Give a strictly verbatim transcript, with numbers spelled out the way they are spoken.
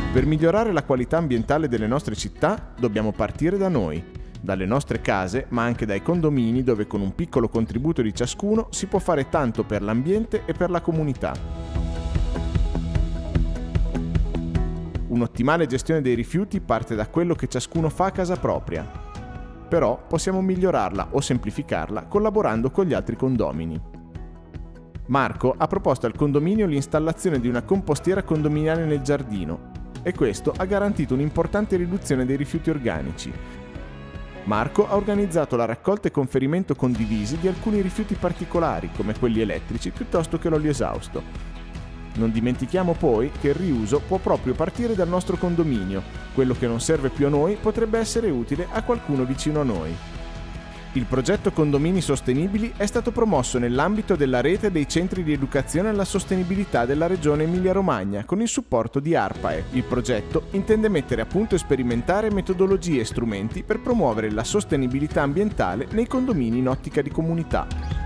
Per migliorare la qualità ambientale delle nostre città dobbiamo partire da noi, dalle nostre case, ma anche dai condomini dove con un piccolo contributo di ciascuno si può fare tanto per l'ambiente e per la comunità. Un'ottimale gestione dei rifiuti parte da quello che ciascuno fa a casa propria. Però possiamo migliorarla o semplificarla collaborando con gli altri condomini. Marco ha proposto al condominio l'installazione di una compostiera condominiale nel giardino e questo ha garantito un'importante riduzione dei rifiuti organici. Marco ha organizzato la raccolta e conferimento condivisi di alcuni rifiuti particolari, come quelli elettrici, piuttosto che l'olio esausto. Non dimentichiamo poi che il riuso può proprio partire dal nostro condominio. Quello che non serve più a noi potrebbe essere utile a qualcuno vicino a noi. Il progetto Condomini Sostenibili è stato promosso nell'ambito della rete dei centri di educazione alla sostenibilità della regione Emilia-Romagna con il supporto di ARPAE. Il progetto intende mettere a punto e sperimentare metodologie e strumenti per promuovere la sostenibilità ambientale nei condomini in ottica di comunità.